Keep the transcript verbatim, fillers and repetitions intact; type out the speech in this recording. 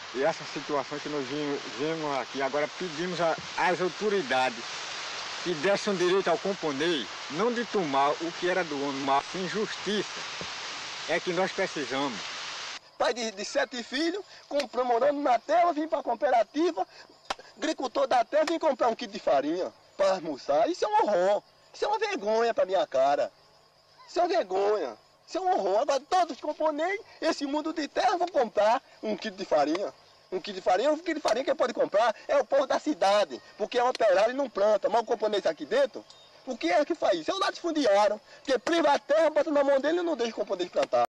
E essa situação que nós vimos, vimos aqui, agora pedimos às autoridades que dessem direito ao camponês, não de tomar o que era do homem, mas sim justiça. É que nós precisamos. Pai de, de sete filhos, comprou morando na terra, vim para a cooperativa, agricultor da terra, vim comprar um quilo de farinha para almoçar. Isso é um horror, isso é uma vergonha para minha cara. Isso é uma vergonha, isso é um horror. Agora todos os camponeses, esse mundo de terra, vão comprar um quilo de farinha. Um quilo de farinha, um quilo de farinha quem pode comprar é o povo da cidade, porque é um operário e não planta. Mas o camponês aqui dentro, o que é que faz isso? É o latifundiário, porque priva a terra, bota na mão dele e não deixa o camponês plantar.